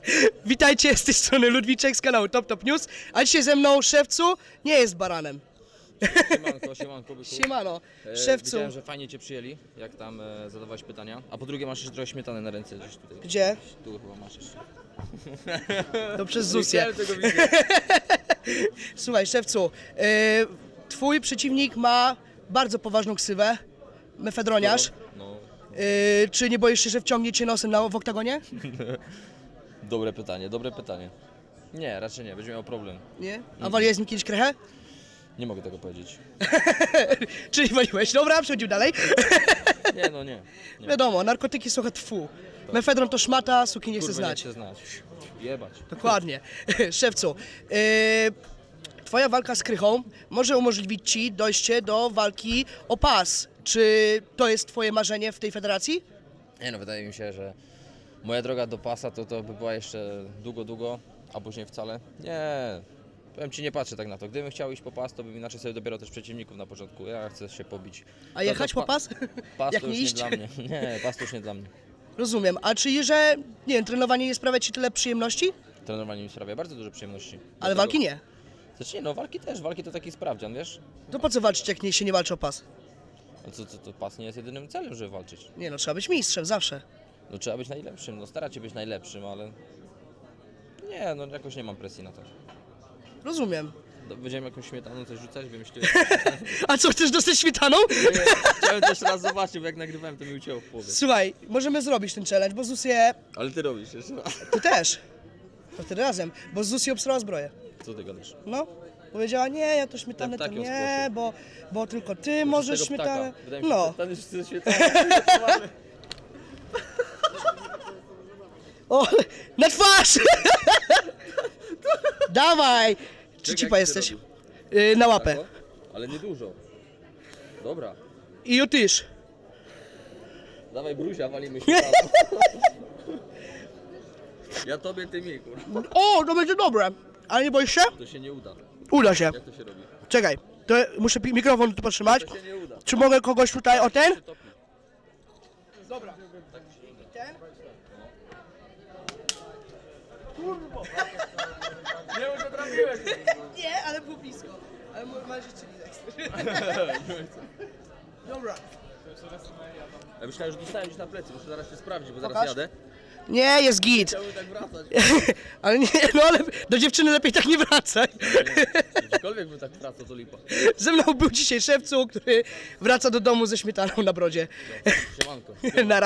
Witajcie, z tej strony Ludwiczek z kanału Top News, a dzisiaj ze mną Szewcu nie jest baranem. Siemanko, byku. Siemano, Szewcu. Widziałem, że fajnie cię przyjęli, jak tam zadawałeś pytania. A po drugie masz jeszcze trochę śmietany na ręce gdzieś tutaj. Gdzie? Tu chyba masz jeszcze. To przez Zusię. Słuchaj, Szewcu, twój przeciwnik ma bardzo poważną ksywę, mefedroniarz. No. Czy nie boisz się, że wciągnie cię nosem w oktagonie? Dobre pytanie, dobre pytanie. Nie, raczej nie, będzie miał problem. Nie? A waliłeś z nim kiedyś krechę? Nie mogę tego powiedzieć. Czyli waliłeś. Dobra, przechodzimy dalej. Nie, no nie. Wiadomo, narkotyki są tfu. Mefedron to szmata, suki nie chce Kurwa, znać. nie chcę znać. Jebać. Dokładnie. Szewcu, twoja walka z Krychą może umożliwić ci dojście do walki o pas. Czy to jest twoje marzenie w tej federacji? Nie no, wydaje mi się, że moja droga do pasa to by była jeszcze długo, a później wcale. Nie. Powiem ci, nie patrzę tak na to. Gdybym chciał iść po pas, to bym inaczej sobie dobierał też przeciwników na początku. Ja chcę się pobić. A jechać po pas? Pas Jak to nie już iść? nie dla mnie. Nie, pas to już nie dla mnie. Rozumiem. A czy, że nie wiem, trenowanie nie sprawia ci tyle przyjemności? Trenowanie mi sprawia bardzo dużo przyjemności. Ale Dlatego... walki nie. Znaczy nie, no walki też. Walki to taki sprawdzian, wiesz? To po co walczyć, jak się nie walczy o pas? No to pas nie jest jedynym celem, żeby walczyć. Nie no, trzeba być mistrzem zawsze. No trzeba być najlepszym, no starać się być najlepszym, ale... Nie, no jakoś nie mam presji na to. Rozumiem. Będziemy jakąś śmietaną coś rzucać, wymyśliłem. A co, chcesz dostać śmietaną? Chciałem też raz zobaczyć, bo jak nagrywałem, to mi ucięło w połowie. Słuchaj, możemy zrobić ten challenge, bo Zusie... Ale ty robisz jeszcze raz. Ty też. To wtedy razem, bo Zusi obsrała zbroję. Co ty gadasz? No. Powiedziała, nie, ja to śmietanę to Tak, takim nie, bo tylko ty możesz śmietanę. Wydaje mi się, No. że ten wszyscy śmietanę. O, na twarz! Dawaj! Czy cipa jesteś? Na łapę. Ale nie dużo. Dobra. I jutyż. Dawaj bruzia, walimy śmietaną. Ja tobie, ty mi, kurwa. O, to będzie dobre. Ale nie boisz się? To się nie uda. Uda się. Jak to się robi? Czekaj, to muszę mikrofon tu potrzymać. To się nie uda. Czy mogę kogoś tutaj o ten? Dobra. Ten? Nie, już trafiłeś. Nie, ale było blisko. Ale masz jeszcze Dobra. Ja myślałem, że dostałem gdzieś na plecy, muszę zaraz się sprawdzić, bo zaraz Pokaż. jadę. Nie, jest git. Chciałbym tak wracać. Ale nie, no ale do dziewczyny lepiej tak nie wracaj. Gdziekolwiek bym tak wracał, to lipa. Ze mną był dzisiaj Szewcu, który wraca do domu ze śmietaną na brodzie. Siemanko. Na